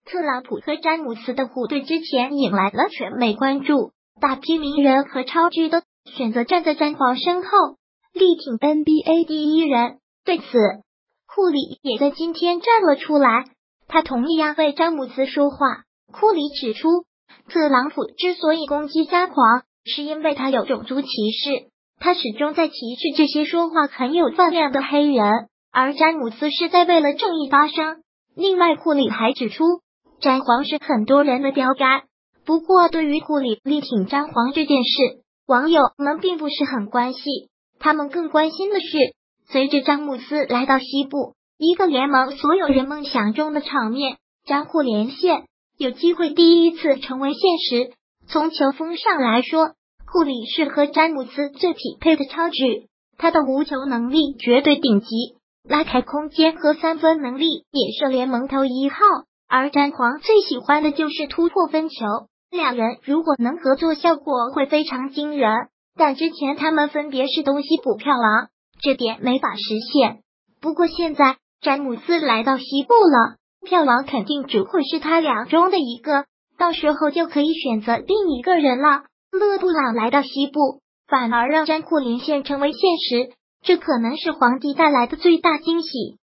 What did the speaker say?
特朗普和詹姆斯的互怼之前引来了全美关注，大批名人和超巨都选择站在詹皇身后，力挺 NBA 第一人。对此，库里也在今天站了出来，他同样为詹姆斯说话。库里指出，特朗普之所以攻击詹皇，是因为他有种族歧视，他始终在歧视这些说话很有分量的黑人，而詹姆斯是在为了正义发声。另外，库里还指出，詹皇是很多人的标杆。不过，对于库里力挺詹皇这件事，网友们并不是很关心，他们更关心的是，随着詹姆斯来到西部，一个联盟所有人梦想中的场面将互连线，有机会第一次成为现实。从球风上来说，库里是和詹姆斯最匹配的超巨，他的无球能力绝对顶级，拉开空间和三分能力也是联盟头一号，而詹皇最喜欢的就是突破分球，两人如果能合作，效果会非常惊人。但之前他们分别是东西补票王，这点没法实现。不过现在詹姆斯来到西部了，票王肯定只会是他俩中的一个，到时候就可以选择另一个人了。勒布朗来到西部，反而让詹库连线成为现实，这可能是皇帝带来的最大惊喜。